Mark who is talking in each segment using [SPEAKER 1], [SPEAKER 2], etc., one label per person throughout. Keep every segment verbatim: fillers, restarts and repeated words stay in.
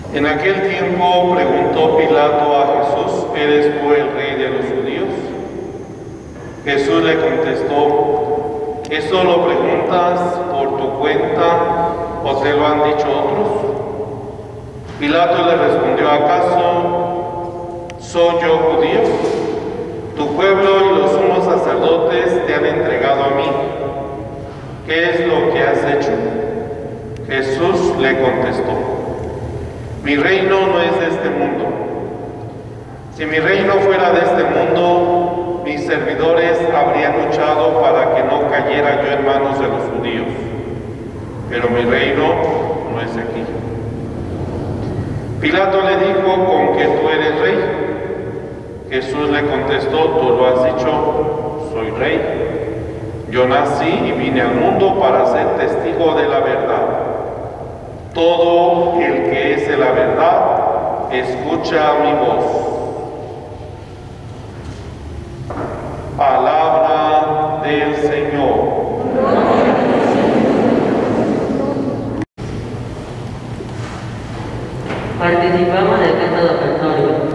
[SPEAKER 1] En aquel tiempo preguntó Pilato a Jesús: ¿Eres tú el rey de los judíos? Jesús le contestó: ¿eso lo preguntas por tu cuenta o te lo han dicho otros? Pilato le respondió: ¿acaso soy yo judío? Tu pueblo y los sumos sacerdotes te han entregado a mí. ¿Qué es lo que has hecho? Jesús le contestó: mi reino no es de este mundo. Si mi reino fuera de este mundo, mis servidores habrían luchado para que no cayera yo en manos de los judíos. Pero mi reino no es aquí. Pilato le dijo: ¿con que tú eres rey? Jesús le contestó: tú lo has dicho, soy rey. Yo nací y vine al mundo para ser testigo de la verdad. Todo el que es de la verdad, escucha mi voz. Palabra del Señor.
[SPEAKER 2] Participamos del canto de ofertorio.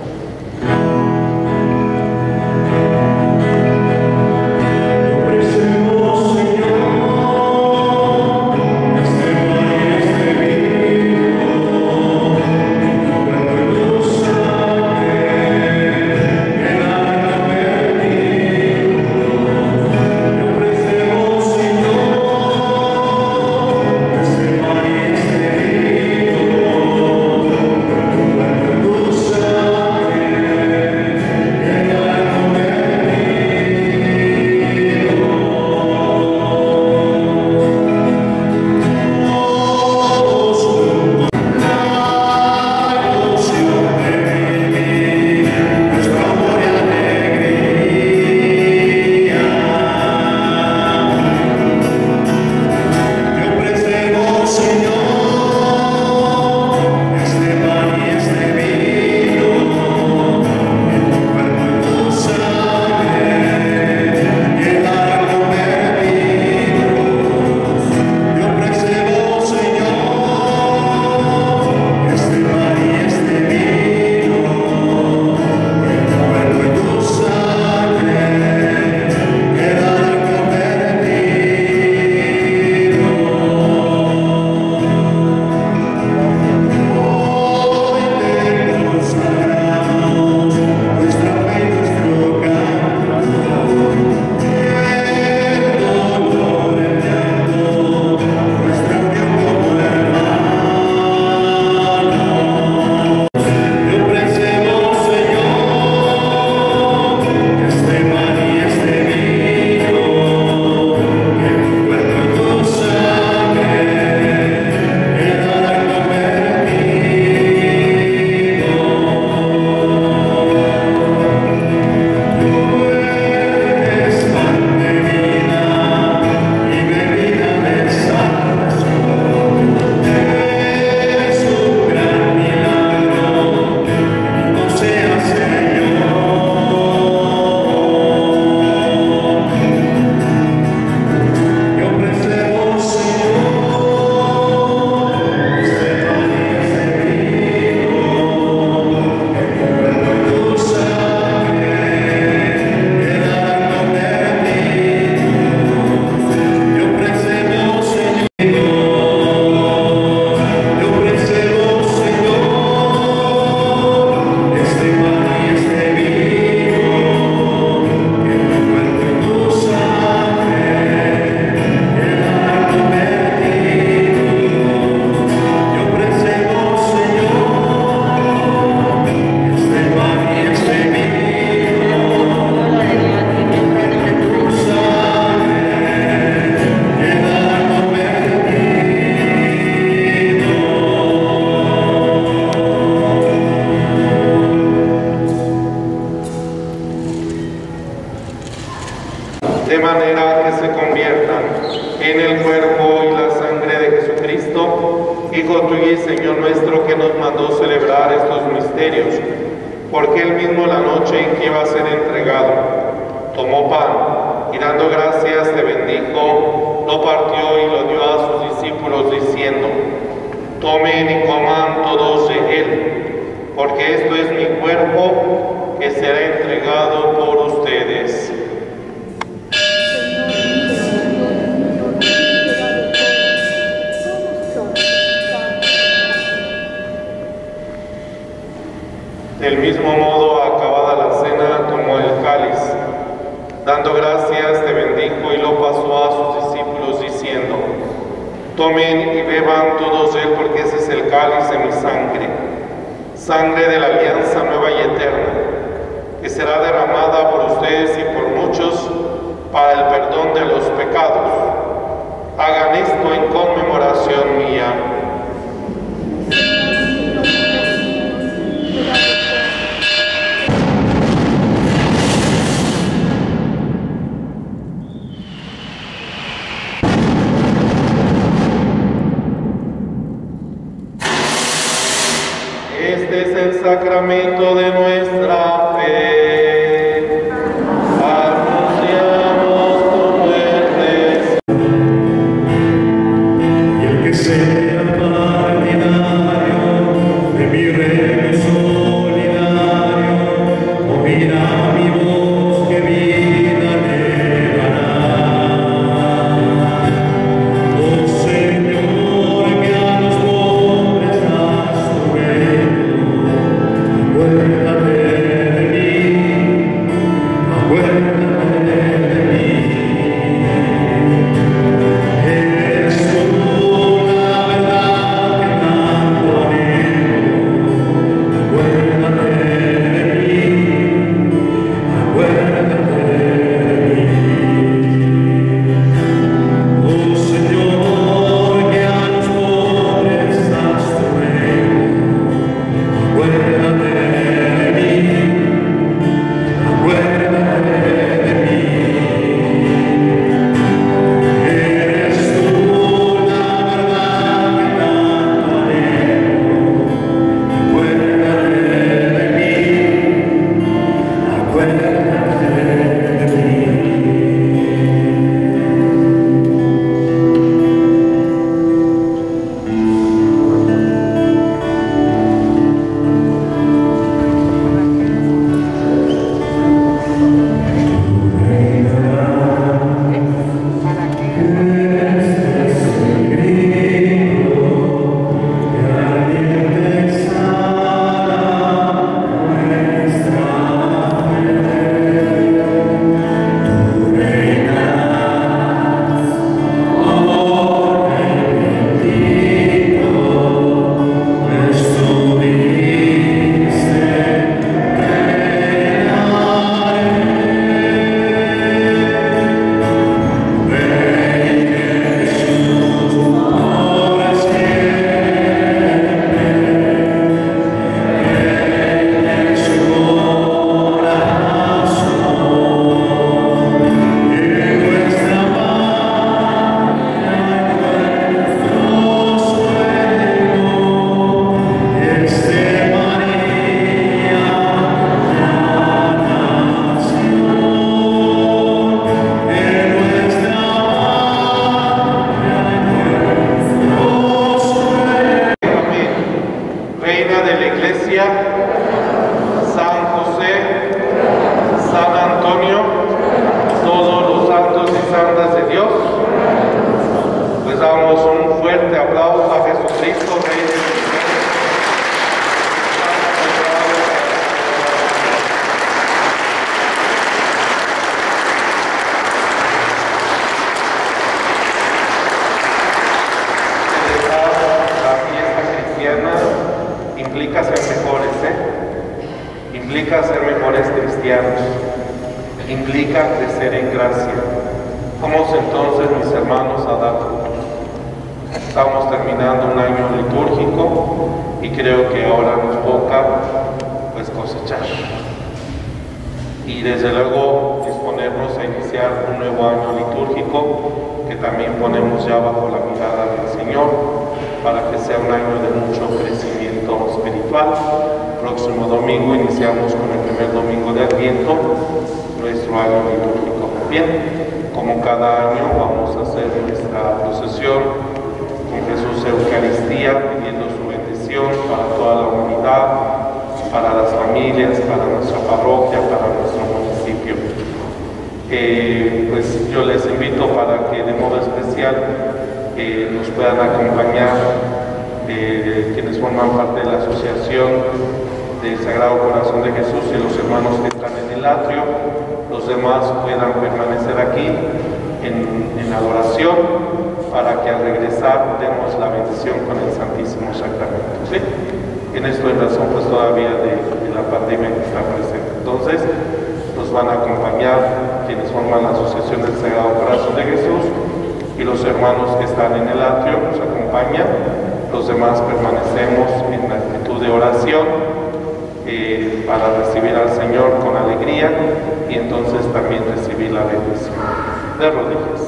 [SPEAKER 1] de manera que se conviertan en el cuerpo y la sangre de Jesucristo, Hijo tuyo y Señor nuestro, que nos mandó celebrar estos misterios, porque él mismo la noche en que iba a ser entregado, tomó pan y dando gracias te bendijo, lo partió y lo dio a sus discípulos diciendo: Tomen y coman todos de él, porque esto es mi cuerpo que será entregado por ustedes. Del mismo modo, acabada la cena, tomó el cáliz. Dando gracias, te bendijo y lo pasó a sus discípulos diciendo: tomen y beban todos de él, porque ese es el cáliz de mi sangre, sangre de la alianza nueva y eterna, que será derramada por ustedes y por muchos para el perdón de los pecados. Hagan esto en conmemoración mía. Este es el sacramento de nuestra fe. Anunciamos tu muerte.
[SPEAKER 3] Y el que sea partidario de mi reino solidario, oirá mi voz que vida le dará. Oh Señor, que a los pobres das tu reino, acuérdate de mí, acuérdate de mí. Eres tú la verdad que tanto anhelo, acuérdate de mí, acuérdate de mí. Oh Señor, que a los pobres das tu reino, acuérdate de mí, acuérdate de mí. Eres tú la verdad que tanto anhelo, acuérdate de mí, acuérdate de mí.
[SPEAKER 1] Reina de la Iglesia, San José, San Antonio, todos los santos y santas de Dios, les damos un fuerte aplauso a Jesucristo, Rey de la implica ser mejores, ¿eh? Implica ser mejores cristianos, implica crecer en gracia. Vamos entonces, mis hermanos, a dar frutos. Estamos terminando un año litúrgico y creo que ahora nos toca pues cosechar. Y desde luego disponernos a iniciar un nuevo año litúrgico que también ponemos ya bajo la mirada del Señor, para que sea un año de mucho crecimiento espiritual. Próximo domingo iniciamos con el primer domingo de Adviento nuestro año litúrgico. Bien, como cada año vamos a hacer nuestra procesión con Jesús Eucaristía, pidiendo parroquia, para nuestro municipio. Eh, pues yo les invito para que de modo especial eh, nos puedan acompañar eh, quienes forman parte de la Asociación del Sagrado Corazón de Jesús y los hermanos que están en el atrio. Los demás puedan permanecer aquí en, en adoración para que al regresar demos la bendición con el Santísimo Sacramento. ¿Sí? En esto es razón pues todavía de, de la pandemia que está presente. Entonces nos van a acompañar quienes forman la Asociación del Sagrado Corazón de Jesús y los hermanos que están en el atrio nos acompañan. Los demás permanecemos en la actitud de oración eh, para recibir al Señor con alegría y entonces también recibir la bendición. De rodillas.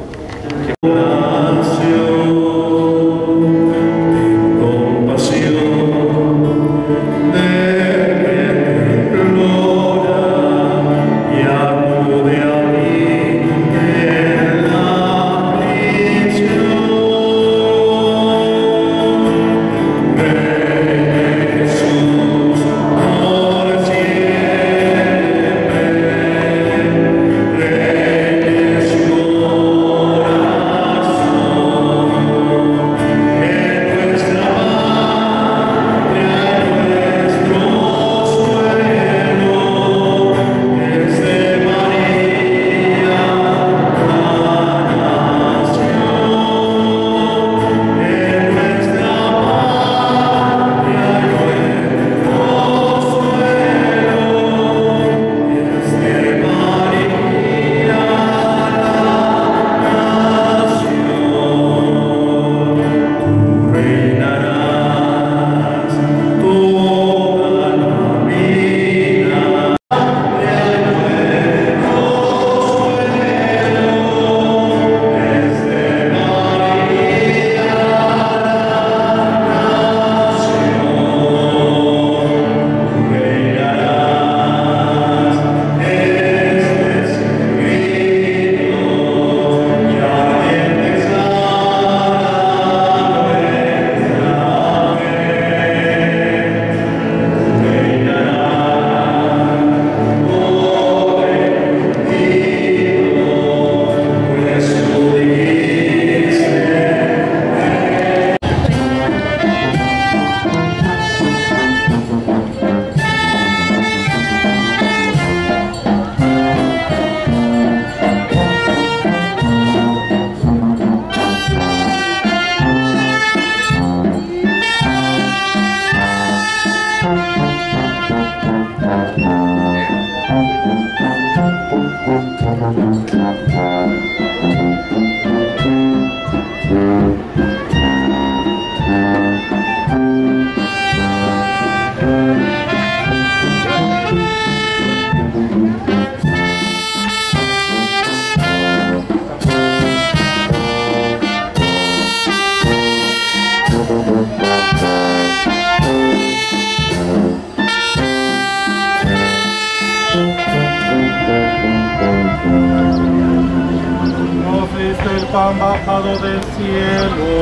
[SPEAKER 4] Pan bajado del cielo.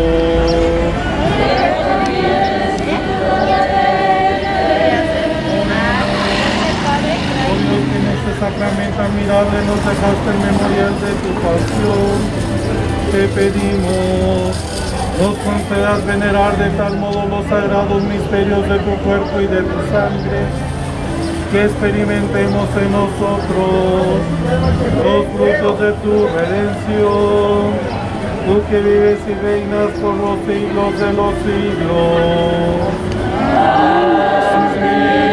[SPEAKER 4] Oh Dios, que en este sacramento admirable nos dejaste el memorial de tu pasión, te pedimos, nos concedas venerar de tal modo los sagrados misterios de tu cuerpo y de tu sangre, que experimentemos en nosotros los frutos de tu redención, tú que vives y reinas por los siglos de los siglos. Amén.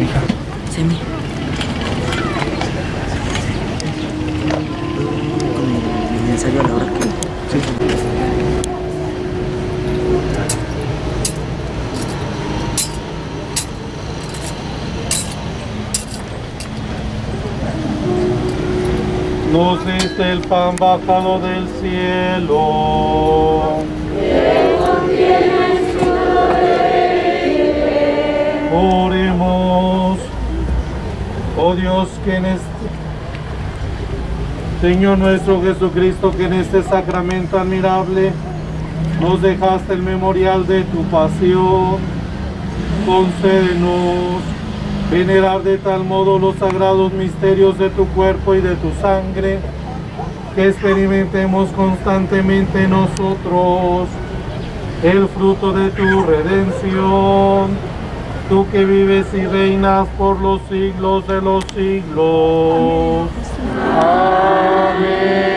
[SPEAKER 4] mija.
[SPEAKER 2] Semi. Con el ensayo a la hora que...
[SPEAKER 4] Sí. Nos diste el pan bajado del cielo. Oremos. Oh Dios, que en este Señor nuestro Jesucristo, que en este sacramento admirable nos dejaste el memorial de tu pasión, concédenos venerar de tal modo los sagrados misterios de tu cuerpo y de tu sangre, que experimentemos constantemente nosotros el fruto de tu redención, tú que vives y reinas por los siglos de los siglos. Amén.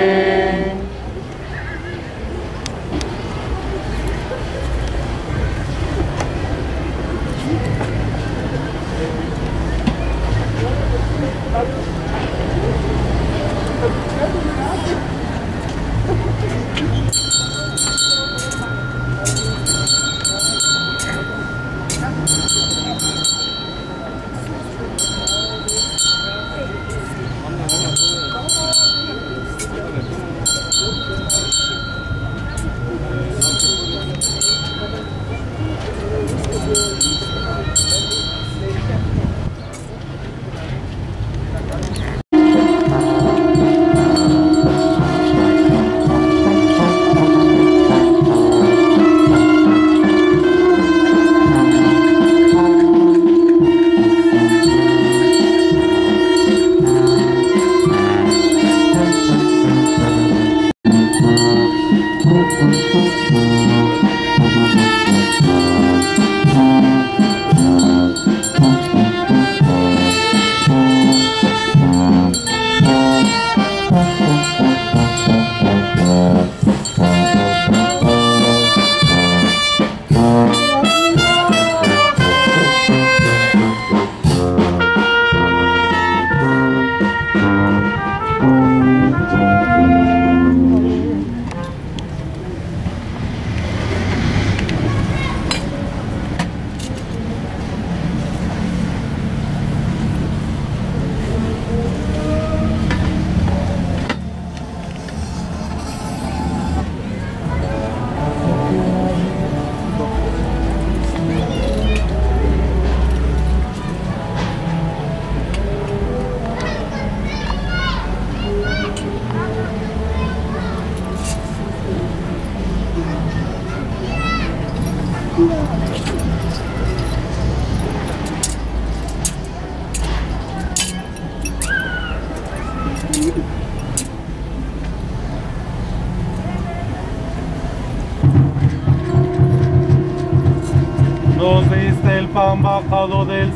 [SPEAKER 4] Nos diste el pan bajado del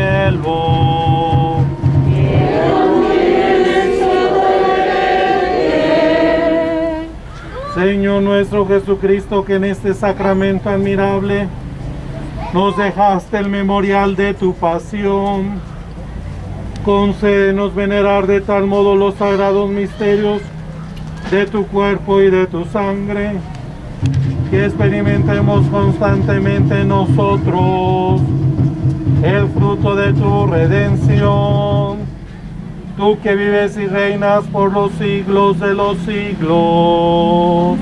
[SPEAKER 4] cielo. Señor nuestro Jesucristo, que en este sacramento admirable nos dejaste el memorial de tu pasión, concédenos venerar de tal modo los sagrados misterios de tu cuerpo y de tu sangre, que experimentemos constantemente nosotros el fruto de tu redención, tú que vives y reinas por los siglos de los siglos.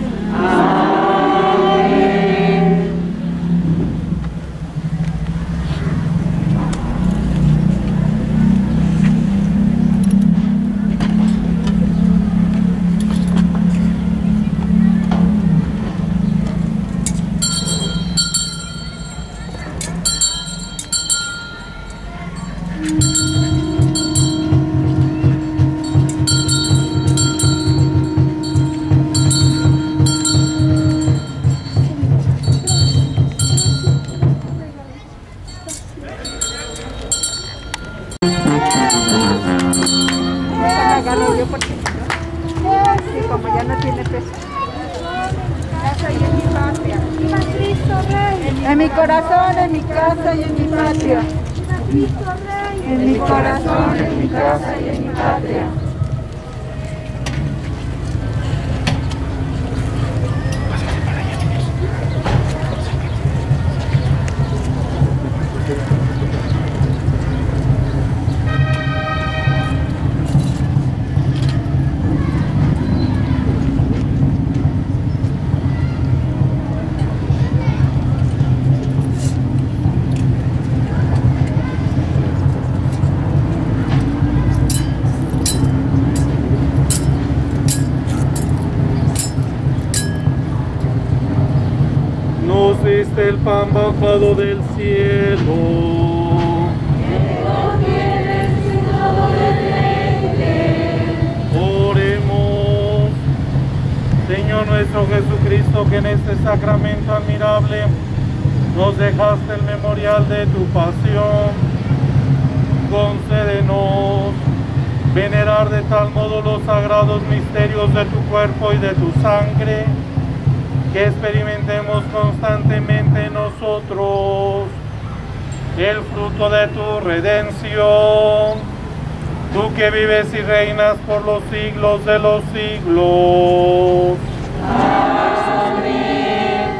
[SPEAKER 4] Amén.
[SPEAKER 5] En mi corazón, en mi casa y en mi patria. Cristo Rey. en mi corazón, en mi casa y en mi patria.
[SPEAKER 4] Nos diste el pan bajado del cielo. Oremos. Señor nuestro Jesucristo, que en este sacramento admirable nos dejaste el memorial de tu pasión, concédenos venerar de tal modo los sagrados misterios de tu cuerpo y de tu sangre, que experimentemos constantemente en nosotros el fruto de tu redención, tú que vives y reinas por los siglos de los siglos.
[SPEAKER 5] Amén.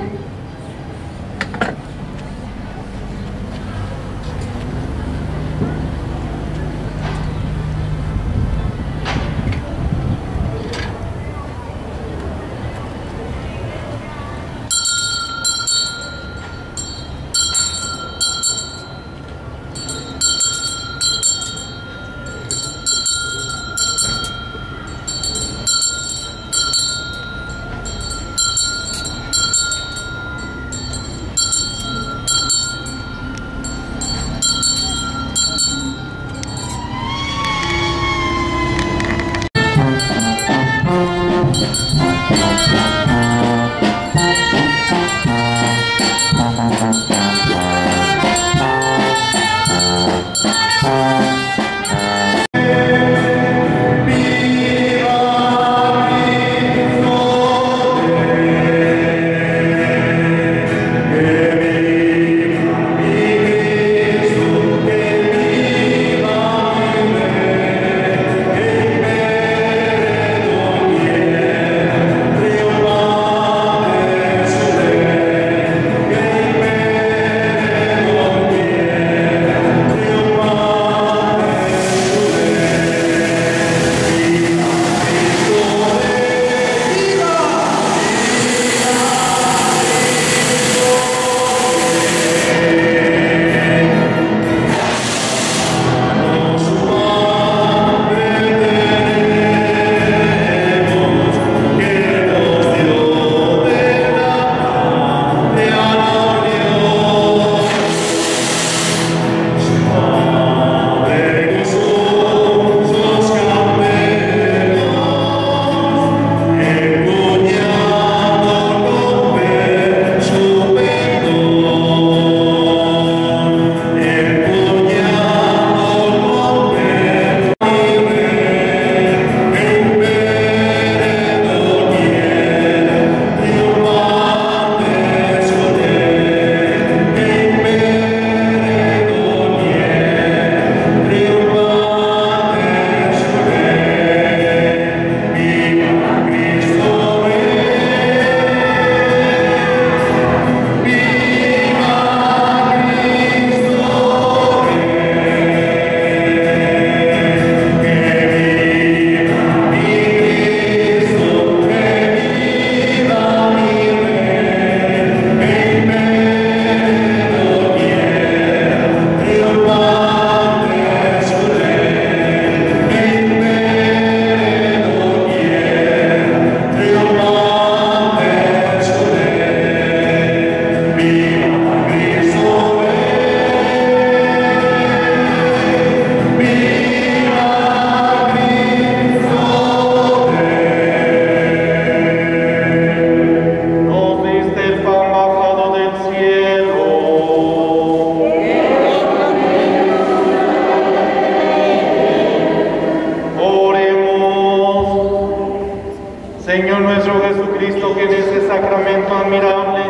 [SPEAKER 4] Señor nuestro Jesucristo, que en este sacramento admirable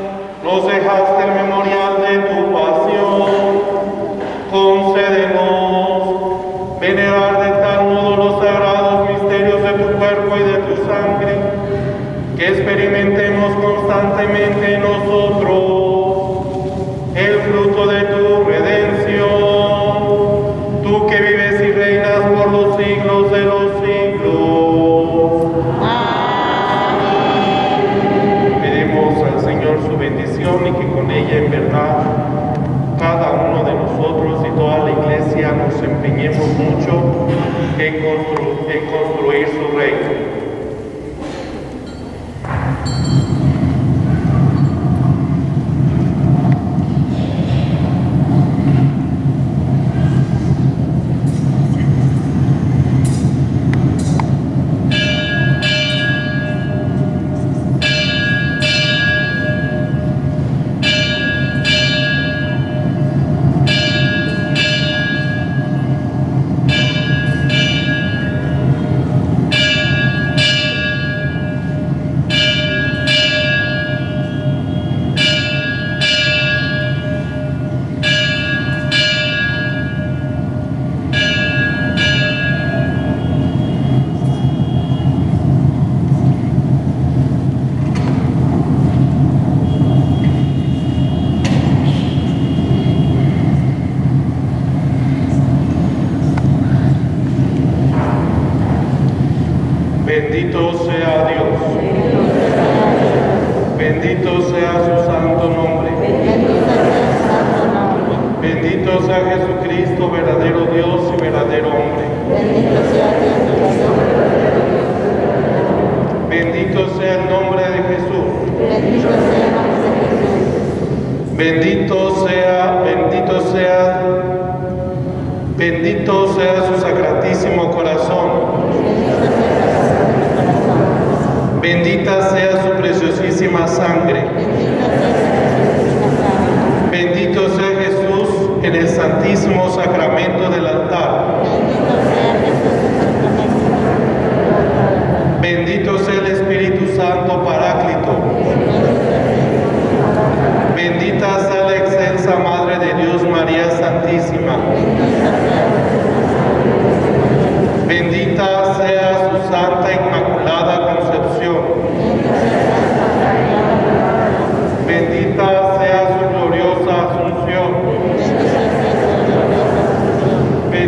[SPEAKER 4] nos dejaste el memorial de tu pasión, concédenos
[SPEAKER 1] Tú que vives y reinas por los siglos de los siglos. Amén. Pedimos al Señor su bendición y que con ella en verdad cada uno de nosotros y toda la Iglesia nos empeñemos mucho en, constru en construir su reino. Bendito sea Dios. Bendito sea su santo nombre. Bendito sea Jesucristo, verdadero Dios y verdadero hombre. Bendito sea el nombre de Jesús. Bendito sea, bendito sea, bendito sea su sacratísimo corazón. Bendita sea su preciosísima sangre. Bendito sea Jesús en el santísimo sacramento del altar. Bendito sea el Espíritu Santo Paráclito. Bendita sea la excelsa Madre de Dios, María Santísima. Bendita sea su Santa Inmaculada Concepción. Bendita sea su gloriosa Asunción.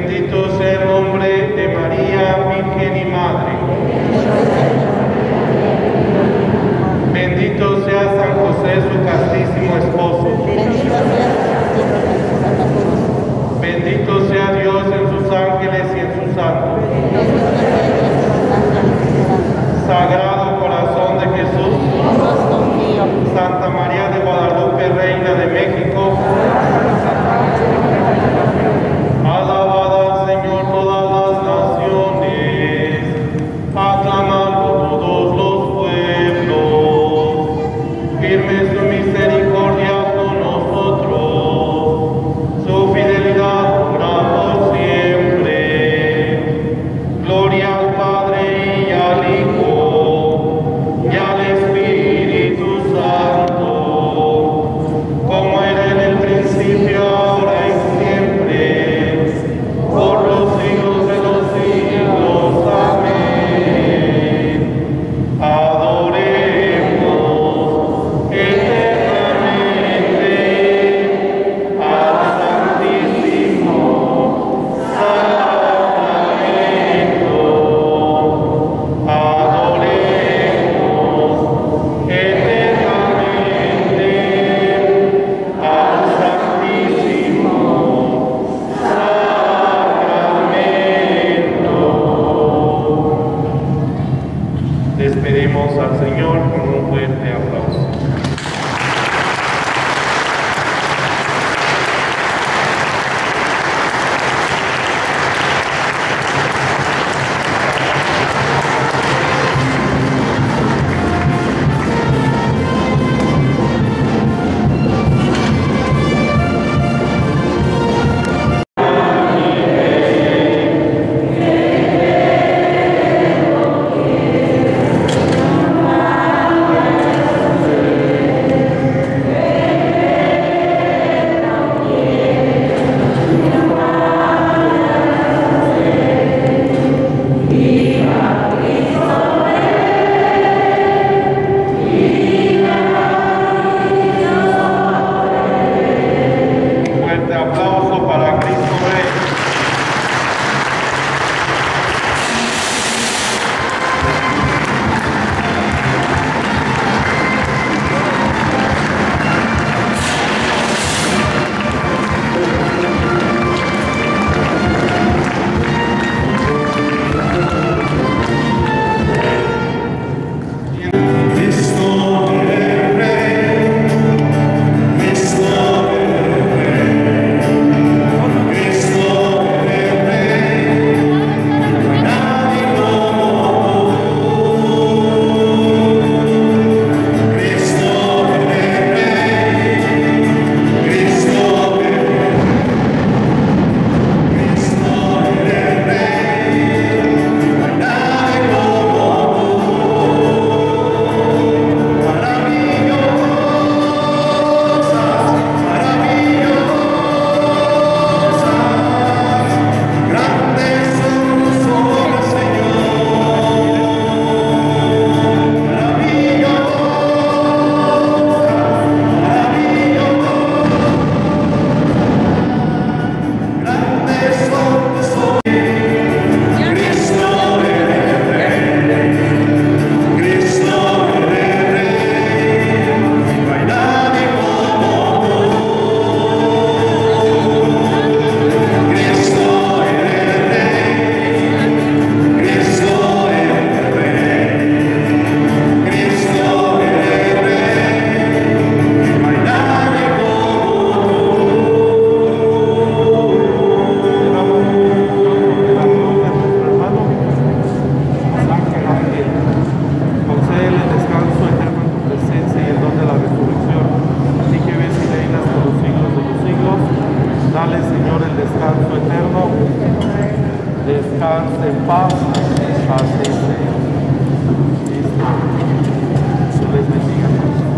[SPEAKER 4] descanse en paz. Así sea. Listo. Dios les bendiga.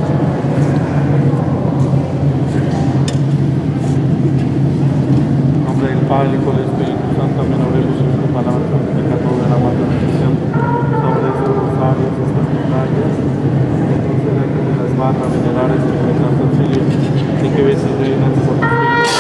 [SPEAKER 4] En nombre del Padre, y del Espíritu Santo, amén. Oremos en tu palabra, santifica toda la bendición sobre estos rosarios, estas medallas. Conceda que se las barra venerar este santo auxilio y que veces reinas por tu Espíritu.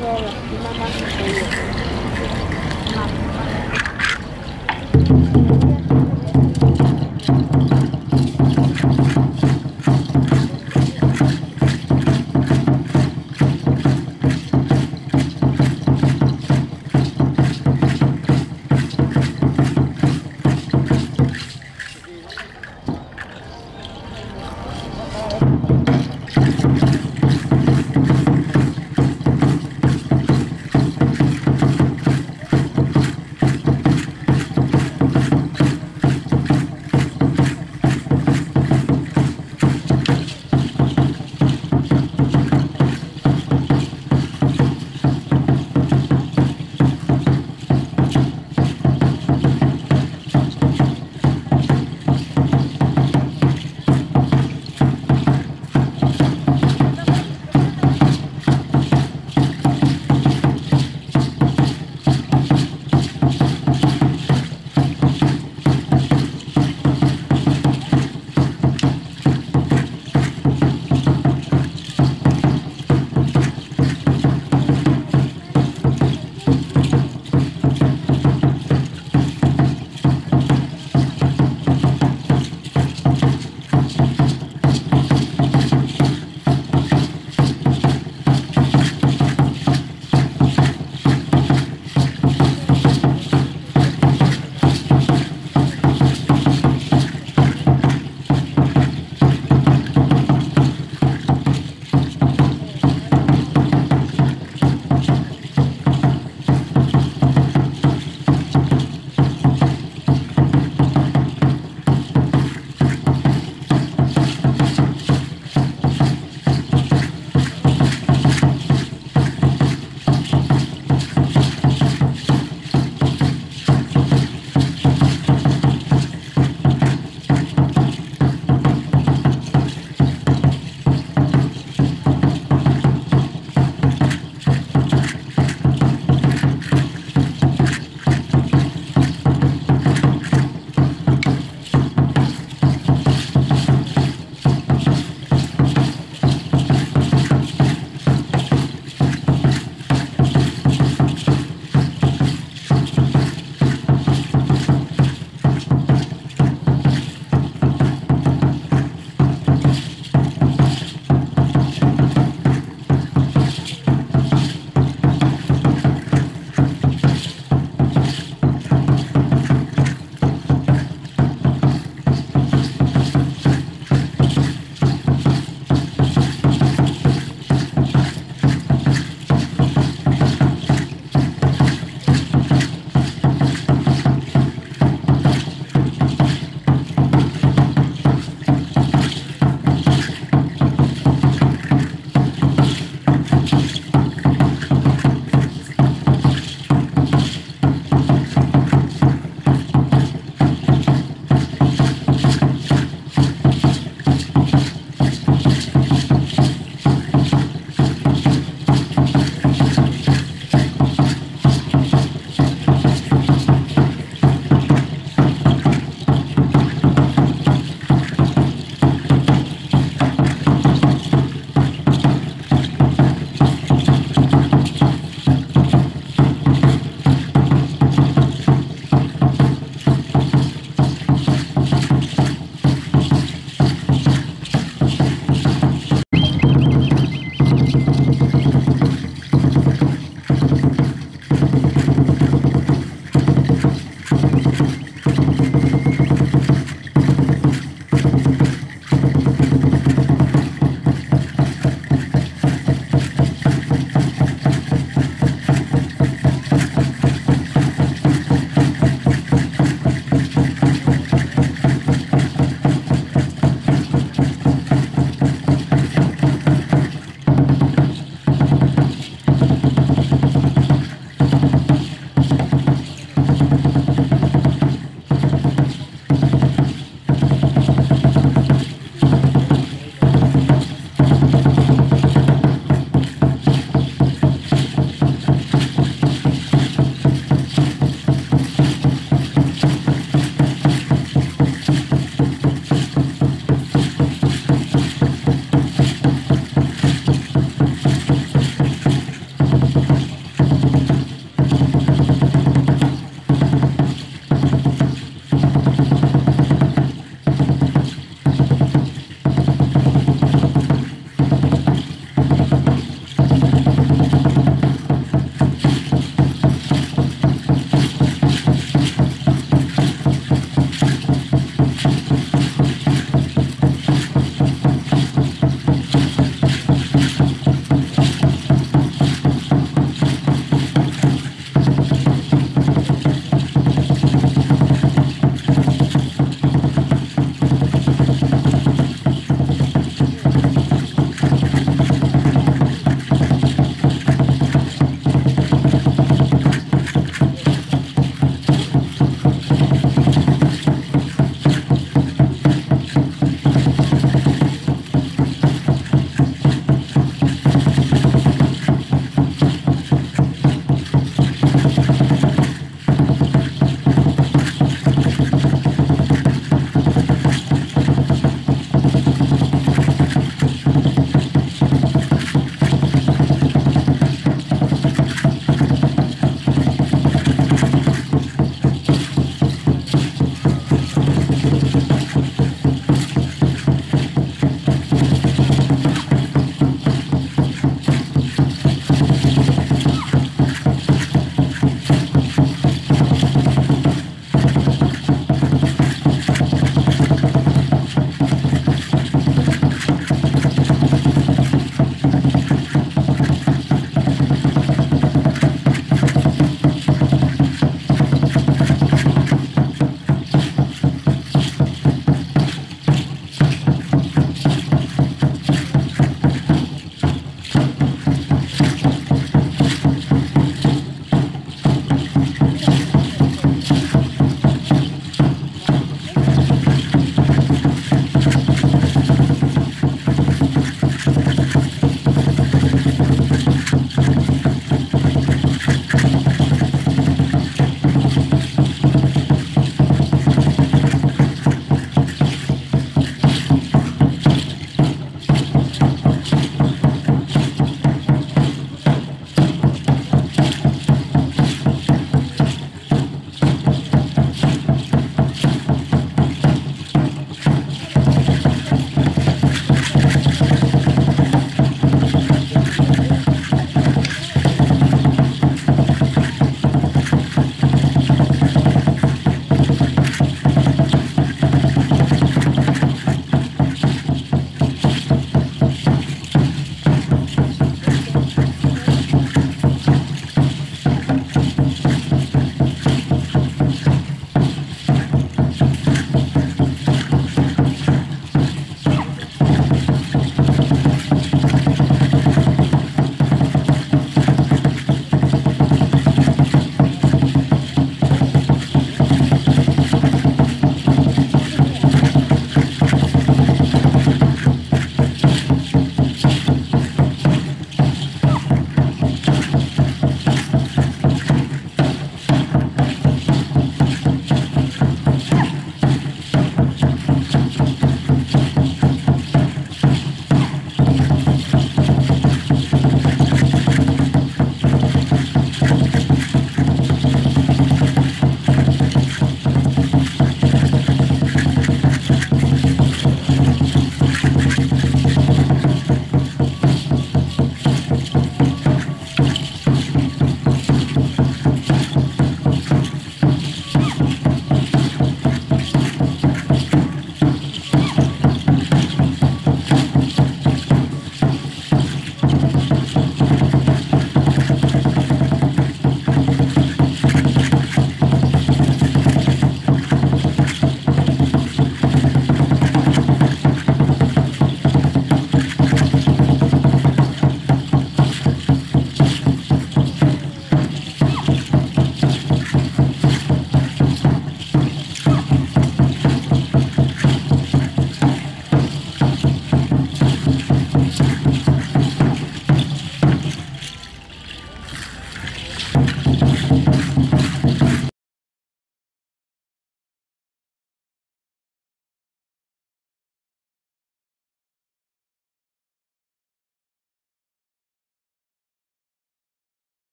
[SPEAKER 5] ruega, y mamá se
[SPEAKER 3] Thank you.